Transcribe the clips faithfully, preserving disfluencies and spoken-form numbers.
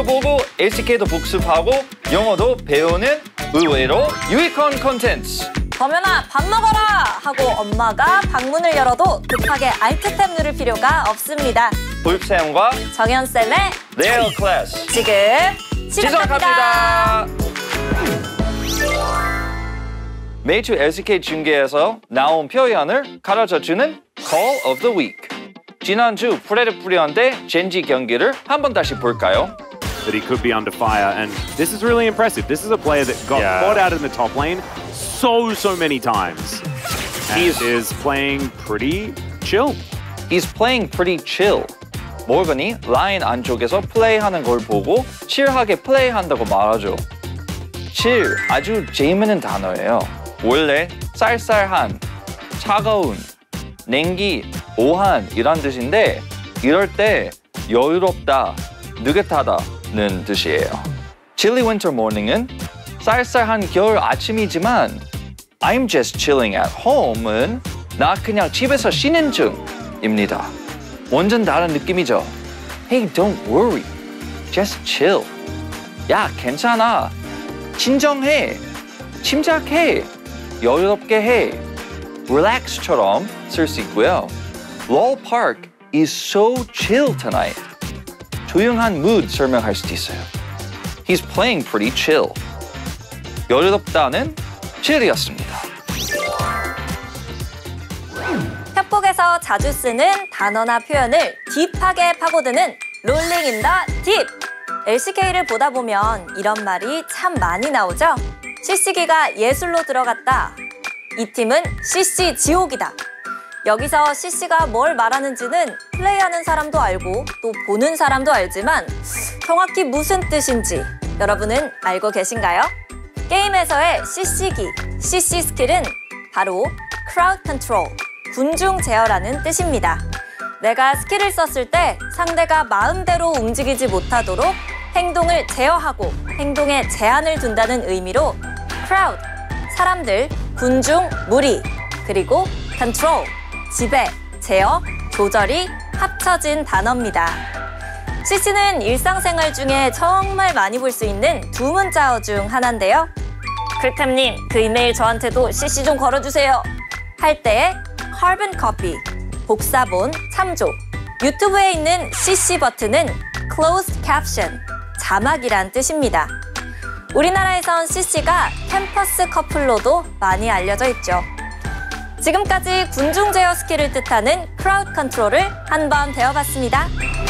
게임도 보고 엘씨케이도 복습하고 영어도 배우는 의외로 유익한 콘텐츠. 범연아 밥 먹어라 하고 엄마가 방문을 열어도 급하게 알트탭 누를 필요가 없습니다. 보육쌤과 정연쌤의 레어 클래스 지금 시작합니다. 매주 엘씨케이 중계에서 나온 표현을 가르쳐주는 Call of the Week. 지난주 프레드 프리언 대 젠지 경기를 한번 다시 볼까요? That he could be under fire, and this is really impressive. This is a player that got Yeah. caught out in the top lane so, so many times. And He's- is playing pretty chill. He's playing pretty chill. 모건이 라인 안쪽에서 플레이하는 걸 보고 칠하게 플레이한다고 말하죠. 칠, 아주 재미있는 단어예요. 원래 쌀쌀한, 차가운, 냉기, 오한 이란 뜻인데 이럴 때 여유롭다, 느긋하다는 뜻이에요. Chilly winter morning은 쌀쌀한 겨울 아침이지만 I'm just chilling at home은 나 그냥 집에서 쉬는 중입니다. 완전 다른 느낌이죠. Hey, don't worry. Just chill. 야, 괜찮아. 진정해. 침착해. 여유롭게 해. Relax처럼 쓸 수 있고요. Lowell Park is so chill tonight. 조용한 mood 설명할 수도 있어요. He's playing pretty chill. 여유롭다는 chill이었습니다. 협곡에서 자주 쓰는 단어나 표현을 딥하게 파고드는 롤링 인 더 딥! 엘씨케이를 보다 보면 이런 말이 참 많이 나오죠? 씨씨기가 예술로 들어갔다. 이 팀은 씨씨 지옥이다. 여기서 씨씨가 뭘 말하는지는 플레이하는 사람도 알고 또 보는 사람도 알지만 정확히 무슨 뜻인지 여러분은 알고 계신가요? 게임에서의 씨씨기, 씨씨 스킬은 바로 Crowd Control, 군중 제어라는 뜻입니다. 내가 스킬을 썼을 때 상대가 마음대로 움직이지 못하도록 행동을 제어하고 행동에 제한을 둔다는 의미로 crowd, 사람들, 군중, 무리, 그리고 control, 지배, 제어, 조절이 합쳐진 단어입니다. 씨씨는 일상생활 중에 정말 많이 볼 수 있는 두 문자어 중 하나인데요. 클템님, 그 이메일 저한테도 씨씨 좀 걸어주세요. 할 때의 carbon copy, 복사본, 참조. 유튜브에 있는 씨씨 버튼은 closed caption, 자막이란 뜻입니다. 우리나라에선 씨씨가 캠퍼스 커플로도 많이 알려져 있죠. 지금까지 군중 제어 스킬을 뜻하는 크라우드 컨트롤을 한번 배워봤습니다.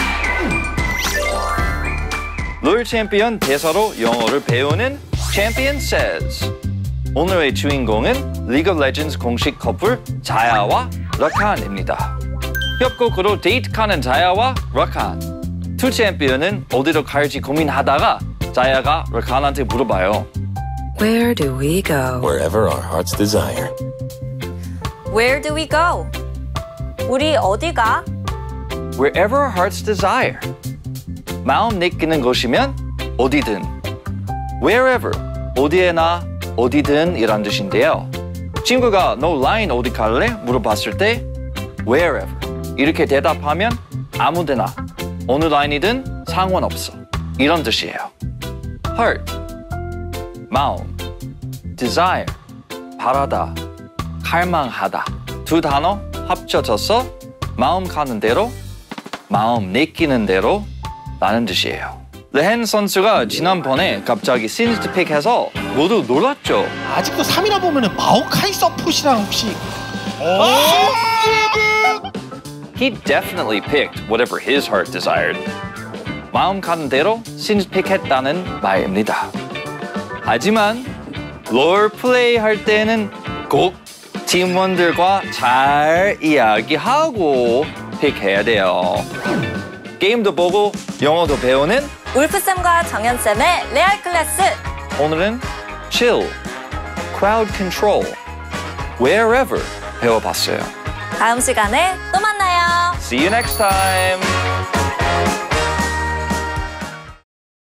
롤 챔피언 대사로 영어를 배우는 Champion Says. 오늘의 주인공은 리그 오브 레전드 공식 커플 자야와 라칸입니다. 협곡으로 데이트하는 자야와 라칸. 두 챔피언은 어디로 갈지 고민하다가 자야가 라칸한테 물어봐요. Where do we go? Wherever our hearts desire. Where do we go? 우리 어디 가? Wherever our hearts desire. 마음 내키는 곳이면 어디든. Wherever, 어디에나 어디든 이란 뜻인데요. 친구가 너 라인 어디 갈래? 물어봤을 때 wherever 이렇게 대답하면 아무데나 어느 라인이든 상관없어 이런 뜻이에요. heart, 마음, desire, 바라다, 갈망하다 두 단어 합쳐져서 마음 가는 대로, 마음 내키는 대로 라는 뜻이에요. 레헨 선수가 지난번에 갑자기 시니스트 픽해서 모두 놀랐죠. 아직도 삼 위나 보면은 마오카이 서폿이랑 혹시 He definitely picked whatever his heart desired. 마음 가는 대로 시니스트 픽했다는 말입니다. 하지만 롤 플레이 할 때는 꼭 팀원들과 잘 이야기하고 픽해야 돼요. 게임도 보고 영어도 배우는 울프쌤과 정연쌤의 레알 클래스. 오늘은 chill, crowd control, wherever 배워봤어요. 다음 시간에 또 만나요. See you next time!